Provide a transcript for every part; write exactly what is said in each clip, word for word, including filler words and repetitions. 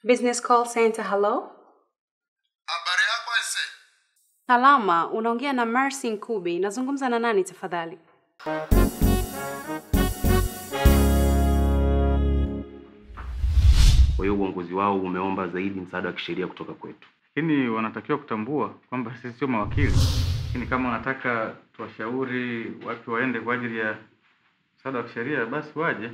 Business call center, hello? Habari yako aise? Salama, unaongea na Mercy Nkubi. Nazungumza na nani tafadhali? Kwa hiyo uongozi wao umeomba zaidi msaada wa kisheria kutoka kwetu. Lakini wanatakiwa kutambua kwamba sisi sio mawakili. Lakini kama wanataka tuwashauri watu waende kwa ajili ya msaada wa kisheria, basi waje.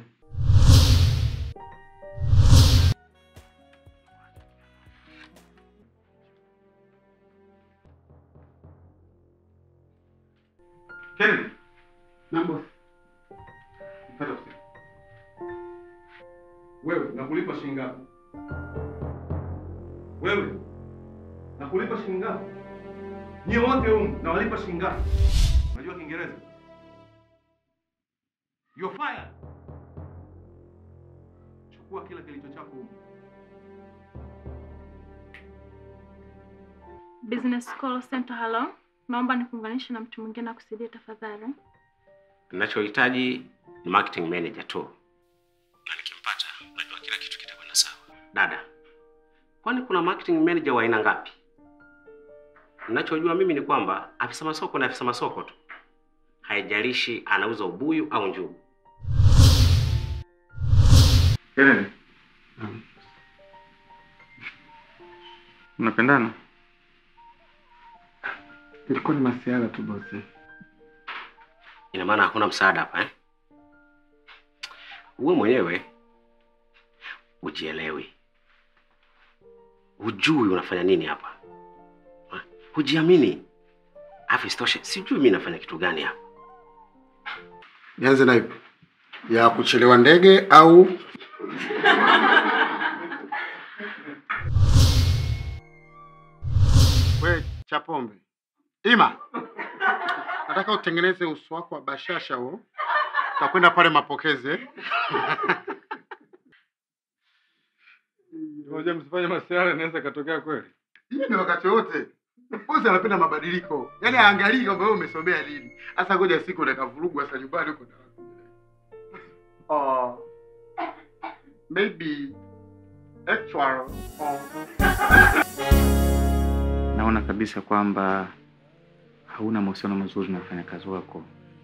Kennedy, Mambo. mpata usiku. Wewe, nakulipa shilingi ngapi? Wewe, nakulipa shilingi ngapi? Nyie wote humu, nawalipa shilingi ngapi? Unajua Kiingereza? You're fired. Chukua kila kilicho chako humu. Business call center, hello? Naomba nikuunganishe na mtu mwingine akusaidie tafadhali. Ninachohitaji ni marketing manager tu. Na nikimpata, najua kila kitu kitakwenda sawa. Dada, kwani kuna marketing manager wa aina ngapi? Ninachojua mimi ni kwamba afisa masoko na afisa masoko tu. Haijalishi anauza ubuyu au njugu. Kennedy. Mm. Mnapendana? Ilikuwa ni masiala tu bosi. Ina maana hakuna msaada hapa eh? Wewe mwenyewe ujielewi. Hujui unafanya nini hapa. Ha? Hujiamini. Afi stoshe, sijui mimi nafanya kitu gani hapa. Nianze na ipi? Ya kuchelewa ndege au we Chapombe. Ima. Nataka utengeneze uso wako wa bashasha huo. Utakwenda pale mapokezi. Ngoja msifanye masiara, inaweza katokea kweli. Hii ni wakati wote. Bosi anapenda mabadiliko. Yaani aangalie kwamba wewe umesomea nini. Sasa ngoja siku unakavurugu sasa nyumbani huko na. Oh. Maybe actual. Oh. Naona kabisa kwamba hauna mahusiano mazuri na wafanyakazi wako.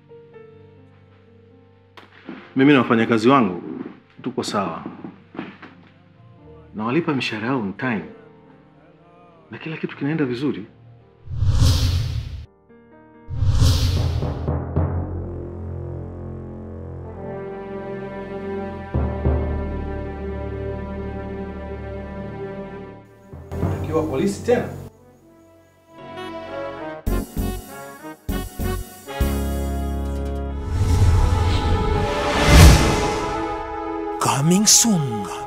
Mimi na wafanyakazi wangu tuko sawa. Na walipa mishahara yao on time. Na kila kitu kinaenda vizuri. Ukiwa polisi tena? Coming soon.